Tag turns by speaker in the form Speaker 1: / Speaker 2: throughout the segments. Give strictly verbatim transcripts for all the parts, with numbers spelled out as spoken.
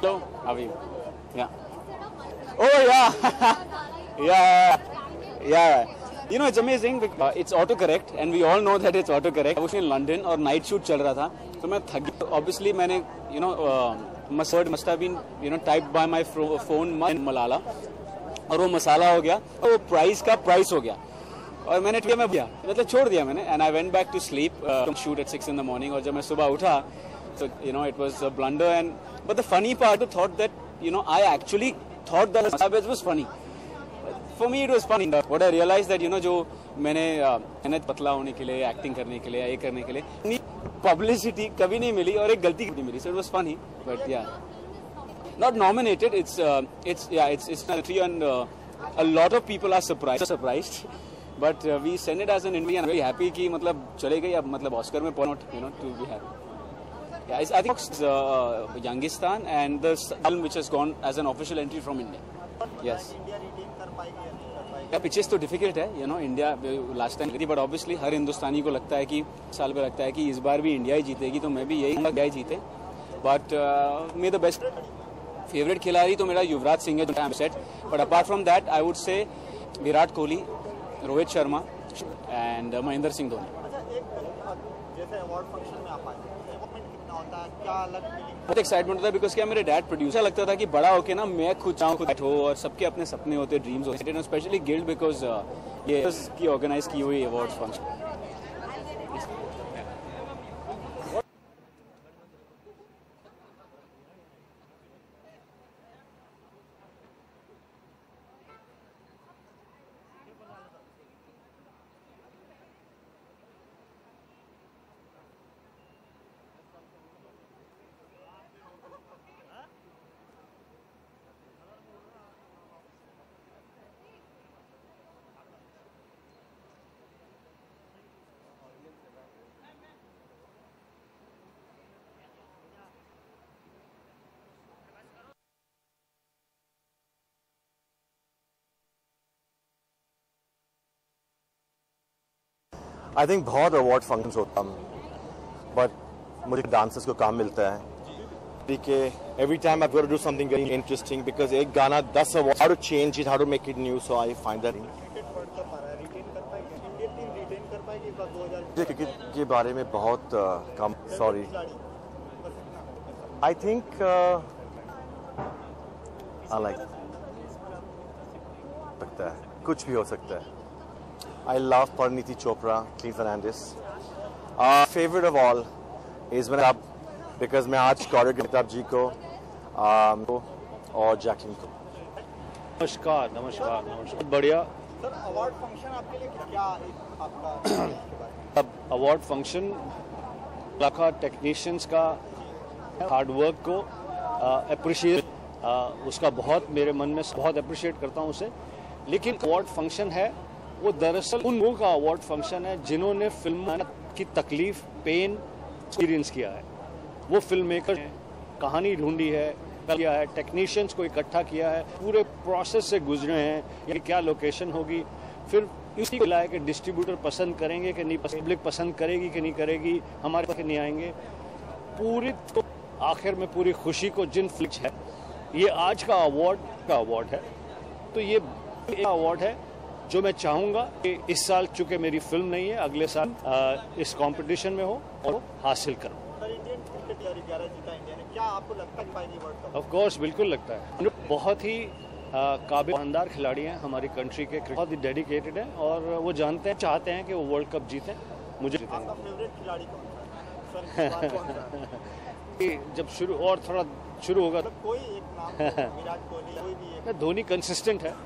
Speaker 1: Hello, how are you? Yeah. Oh yeah, yeah, yeah. You know, it's amazing. Uh, it's autocorrect, and we all know that it's autocorrect. I was in London और night shoot चल रहा था, तो मैं थक गया. Obviously मैंने, you know, uh, must word must have been, you know, typed by my phone Malala, और वो मसाला हो गया, और वो प्राइस का प्राइस हो गया, और मैंने ट्विटर में किया, मतलब छोड़ दिया मैंने. And I went back to sleep. Uh, shoot at six in the morning, और जब मैं सुबह उठा, so you know, it was a blunder. And but the funny part, I thought that, you know, I actually thought that it was funny. For me, it was funny. What I realized that, you know, जो मैंने मेहनत पतला होने के लिए, acting करने के लिए, ये करने के लिए, पब्लिसिटी कभी नहीं मिली और एक गलती कभी मिली. So it was funny, but yeah, not nominated. It's uh, it's yeah, it's it's and uh, a lot of people are surprised, surprised. But uh, we send it as an Indian. I'm very happy कि मतलब चले गई अब मतलब Oscar में point, you know, to be happy. Yeah, it's, I think it's uh, Yangistan and the film which has gone as an official entry from India. Yes. Yeah, pitches तो difficult है, you know, India last time थी, but obviously हर हिंदुस्तानी को लगता है कि साल में लगता है कि इस बार भी इंडिया ही जीतेगी, तो मैं भी यही इंडिया ही जीते. But uh, may the best favorite खिलाड़ी तो मेरा युवराज सिंह है, जो I'm set. But apart from that, I would say Virat Kohli, Rohit Sharma and uh, Mahendra Singh Dhoni.
Speaker 2: जैसे अवार्ड फंक्शन में आप आए, कितना होता है, क्या अलग फीलिंग?
Speaker 1: बहुत एक्साइटमेंट होता है, बिकॉज क्या मेरे डैड प्रोड्यूसर लगता था कि बड़ा होके ना मैं खुद चाहूँ खुद हो, और सबके अपने सपने होते, ड्रीम्स होते, स्पेशली गिल्ड बिकॉज ये की ऑर्गेनाइज की हुई अवार्ड फंक्शन.
Speaker 3: आई थिंक बहुत अवार्ड फंक्शंस होता है, बट मुझे डांसर्स को काम मिलता है ठीक है. Every time I have to do something very interesting, because एक गाना दस award, how to change it, how to make it new. So I find that. Cricket के बारे में बहुत uh, कम, sorry. I think I like सकता है, कुछ भी हो सकता है. I love Parineeti Chopra, Clean Fernandez. Uh, favorite of all is when up because मैं आज कोरियोग्राफर जी को um, और जैकलिन को.
Speaker 4: नमस्कार नमस्कार नमस्कार बढ़िया.
Speaker 2: सर अवार्ड फंक्शन आपके लिए क्या आपका
Speaker 4: अब अवार्ड फंक्शन रखा, टेक्नीशियंस का हार्ड वर्क को अप्रिशिएट uh, uh, उसका बहुत मेरे मन में बहुत अप्रिशिएट करता हूँ उसे. लेकिन अवार्ड फंक्शन है वो दरअसल उन लोगों का अवार्ड फंक्शन है जिन्होंने फिल्म की तकलीफ, पेन एक्सपीरियंस किया है. वो फिल्म मेकर कहानी ढूंढी है, किया है, टेक्नीशियंस को इकट्ठा किया है, पूरे प्रोसेस से गुजरे हैं, ये क्या लोकेशन होगी, फिर इसी को लाया कि डिस्ट्रीब्यूटर पसंद करेंगे कि नहीं, पब्लिक पसंद करेगी कि नहीं करेगी, हमारे पास नहीं आएंगे. पूरी तो आखिर में पूरी खुशी को जिन फ्लिक्स है, ये आज का अवार्ड का अवार्ड है. तो ये एक अवार्ड है जो मैं चाहूंगा कि इस साल, चूंकि मेरी फिल्म नहीं है, अगले साल आ, इस कंपटीशन में हो और हासिल करूं.
Speaker 2: क्या आपको लगता है?
Speaker 4: ऑफ कोर्स बिल्कुल लगता है. बहुत ही काबिल ईमानदार खिलाड़ी हैं हमारी कंट्री के, बहुत ही डेडिकेटेड हैं और वो जानते हैं, चाहते हैं कि वो वर्ल्ड कप जीतें. मुझे
Speaker 2: खिलाड़ी
Speaker 4: जब शुरू और थोड़ा शुरू होगा,
Speaker 2: कोई एक नाम, विराट कोहली, कोई भी एक.
Speaker 4: धोनी कंसिस्टेंट है.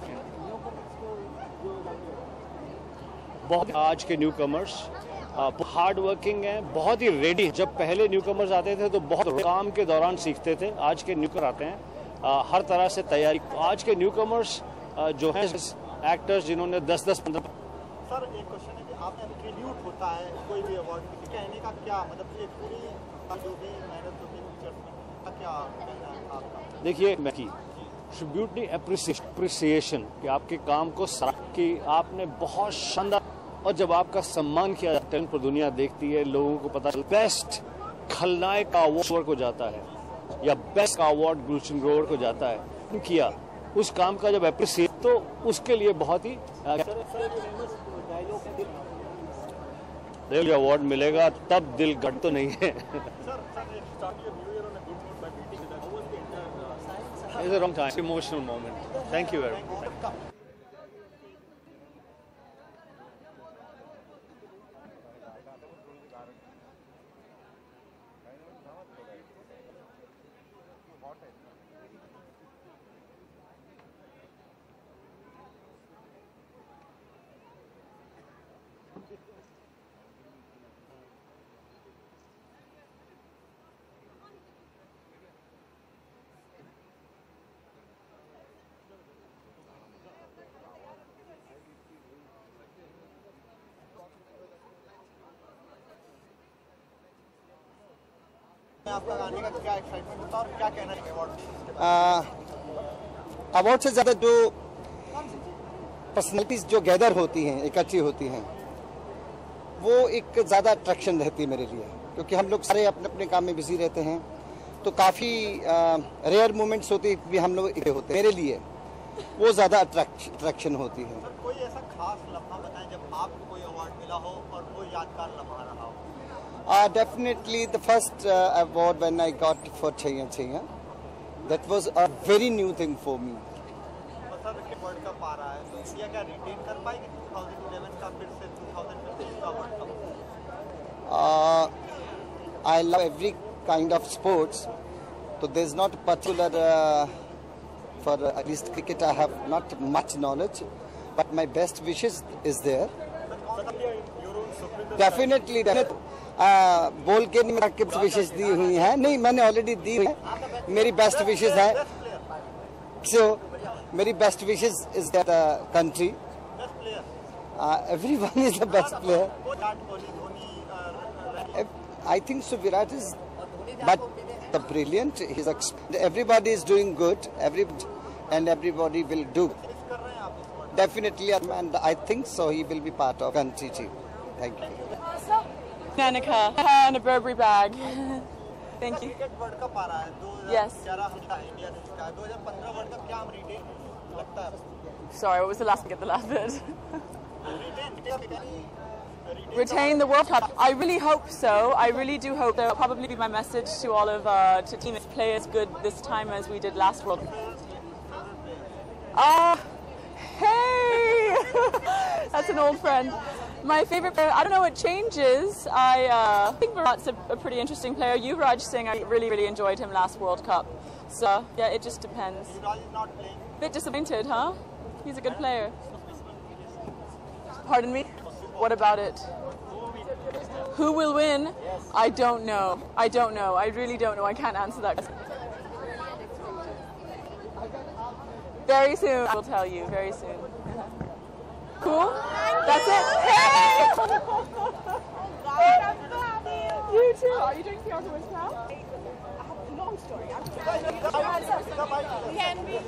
Speaker 4: बहुत आज के न्यू कमर्स हार्ड वर्किंग हैं, बहुत ही रेडी. जब पहले न्यू कमर्स आते थे तो बहुत काम के दौरान सीखते थे. आज के न्यू कमर आते हैं आ, हर तरह से तैयारी. आज के न्यू कमर्स जो हैं एक्टर्स जिन्होंने दस दस पंद्रह.
Speaker 2: सर एक क्वेश्चन है कि आपने ट्रिब्यूट होता है कोई भी अवार्ड में, कहने का क्या मतलब, ये पूरी जो भी मेहनत होती है क्या कहना है आपका?
Speaker 4: देखिए मैं की ट्रिब्यूट नहीं, अप्रिसिएशन कि आपके काम को सराह कि आपने बहुत शानदार, और जब आपका सम्मान किया जाता है पर दुनिया देखती है, लोगों को पता चलता है बेस्ट खलनायक का अवार्ड को जाता है. या बेस्ट का अवार्ड गुलशन ग्रोवर को जाता है किया, उस काम का जब अप्रिशिएट तो उसके लिए बहुत ही दिल अवार्ड मिलेगा, तब दिल गट तो नहीं है। It's a wrong time. It's an emotional moment. Thank you very much.
Speaker 2: आपका गाने का क्या एक्साइटमेंट था और क्या कहना है अवार्ड?
Speaker 5: अवार्ड से ज़्यादा जो पर्सनैलिटीज जो गैदर होती हैं, इकट्ठी होती हैं, वो एक ज़्यादा अट्रैक्शन रहती है मेरे लिए, क्योंकि हम लोग सारे अपने अपने काम में बिजी रहते हैं, तो काफ़ी रेयर मोमेंट्स होती भी हम लोग इकट्ठे होते हैं, मेरे लिए वो ज़्यादा अट्रैक्शन होती है।
Speaker 2: सर, कोई ऐसा खास लम्हा बताएं जब आपको कोई अवार्ड मिला हो और वो यादगार लम्हा रहा हो?
Speaker 5: Uh, definitely the first uh, award when I got for Chaiya Chaiya, that was a very new thing for me.
Speaker 2: और सर वर्ल्ड कप आ रहा है तो इंडिया क्या रिटेन कर पाएगी दो हज़ार ग्यारह का फिर से दो हज़ार पच्चीस का world cup?
Speaker 5: Uh, I love every kind of sports, so there's not particular uh, for uh, at least cricket I have not much knowledge, but my best wishes is there. Definitely, definitely. आ, बोल के नहीं के विशेष दी हुई है, नहीं मैंने already दी है, मेरी बेस्ट विशेष है, सो मेरी best wishes is that country, everyone is the best player, I think so Virat is but the brilliant, everybody is doing good, every and everybody will do definitely, and I think so he will be part of country team. Thank you.
Speaker 6: Nanika and a Burberry bag. Thank you.
Speaker 2: Cricket world cup आ रहा है दो हज़ार ग्यारह हम India ने जीता है, दो हज़ार पंद्रह वर्ल्ड कप क्या हम रिटेन लगता है?
Speaker 6: Sorry, what was the last bit? The last bit.
Speaker 2: Retain
Speaker 6: Retain the World Cup. I really hope so. I really do hope that will probably be my message to all of uh, to team play as good this time as we did last World Cup. Ah, hey, that's an old friend. My favorite player, I don't know, it changes. I uh, think Virat's a, a pretty interesting player. Yuvraj Singh, I really, really enjoyed him last World Cup. So, yeah, it just depends.
Speaker 2: Yuvraj is not playing.
Speaker 6: Bit disappointed, huh? He's a good player. Pardon me? What about it? Who will win? I don't know. I don't know. I really don't know. I can't answer that. Very soon, I will tell you. Very soon. Cool? That's it? Hey! You too. Are you doing P R to win now?
Speaker 7: Long story. Can we?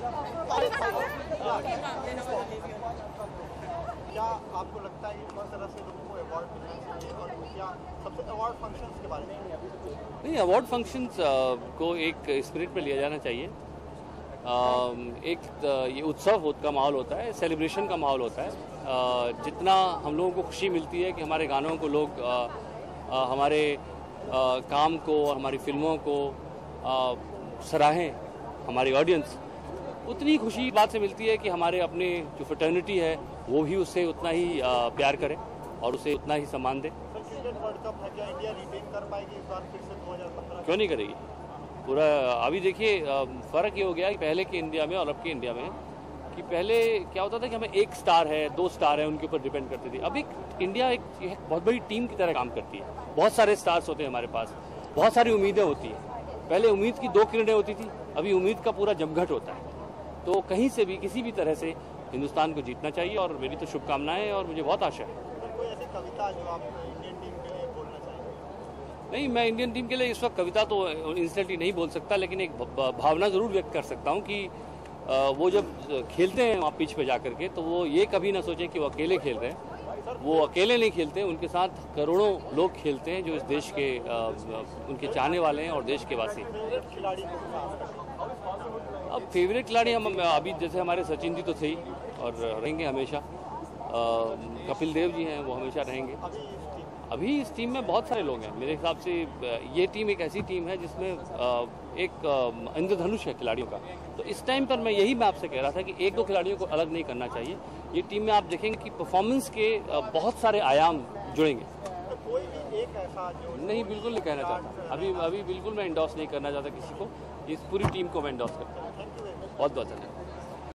Speaker 2: क्या आपको लगता है कि किस तरह से लोगों को अवार्ड मिलना चाहिए और क्या सबसे अवार्ड फंक्शंस के बारे में?
Speaker 8: नहीं, अवार्ड फंक्शंस को एक स्पिरिट पे लिया जाना चाहिए। एक ये उत्सव का माहौल होता है, सेलिब्रेशन का माहौल होता है। जितना हम लोगों को खुशी मिलती है कि हमारे गानों को लोग हमारे काम को, हमारी फिल्मों को सराहें, हमारी ऑडियंस, उतनी खुशी बात से मिलती है कि हमारे अपने जो फ्रेटर्निटी है वो भी उससे उतना ही प्यार करें और उसे उतना ही सम्मान दें।
Speaker 2: क्रिकेट वर्ल्ड कप है, क्या इंडिया रिटेन कर पाएगी इस बार फिर से दो हज़ार पंद्रह?
Speaker 8: क्यों नहीं करेगी? पूरा अभी देखिए फ़र्क ये हो गया कि पहले के इंडिया में और अब के इंडिया में, कि पहले क्या होता था कि हमें एक स्टार है, दो स्टार है, उनके ऊपर डिपेंड करती थी। अब एक इंडिया एक, एक बहुत बड़ी टीम की तरह काम करती है, बहुत सारे स्टार्स होते हैं हमारे पास, बहुत सारी उम्मीदें होती हैं। पहले उम्मीद की दो किरणें होती थी, अभी उम्मीद का पूरा जमघट होता है। तो कहीं से भी किसी भी तरह से हिंदुस्तान को जीतना चाहिए और मेरी तो शुभकामनाएं और मुझे बहुत आशा है।
Speaker 2: कोई ऐसी कविता जो आप इंडियन टीम के लिए बोलना चाहेंगे?
Speaker 8: नहीं, मैं इंडियन टीम के लिए इस वक्त कविता तो इंस्टेंटली नहीं बोल सकता, लेकिन एक भावना ज़रूर व्यक्त कर सकता हूँ कि वो जब खेलते हैं वहाँ पिच पे जा करके, तो वो ये कभी ना सोचें कि वो अकेले खेल रहे हैं, वो अकेले नहीं खेलते, उनके साथ करोड़ों लोग खेलते हैं जो इस देश के आ, उनके चाहने वाले हैं और देश के वासी। अब फेवरेट खिलाड़ी हम अभी जैसे हमारे सचिन जी तो थे ही और रहेंगे हमेशा, कपिल देव जी हैं वो हमेशा रहेंगे। अभी इस टीम में बहुत सारे लोग हैं, मेरे हिसाब से ये टीम एक ऐसी टीम है जिसमें एक इंद्रधनुष है खिलाड़ियों का। तो इस टाइम पर मैं यही मैं आपसे कह रहा था कि एक दो खिलाड़ियों को अलग नहीं करना चाहिए। ये टीम में आप देखेंगे कि परफॉर्मेंस के बहुत सारे आयाम जुड़ेंगे।
Speaker 2: तो कोई भी एक ऐसा जो
Speaker 8: नहीं, बिल्कुल नहीं कहना चाहता, अभी अभी बिल्कुल मैं इंडोर्स नहीं करना चाहता किसी को, इस पूरी टीम को मैं इंडोर्स करता हूँ। बहुत बहुत धन्यवाद।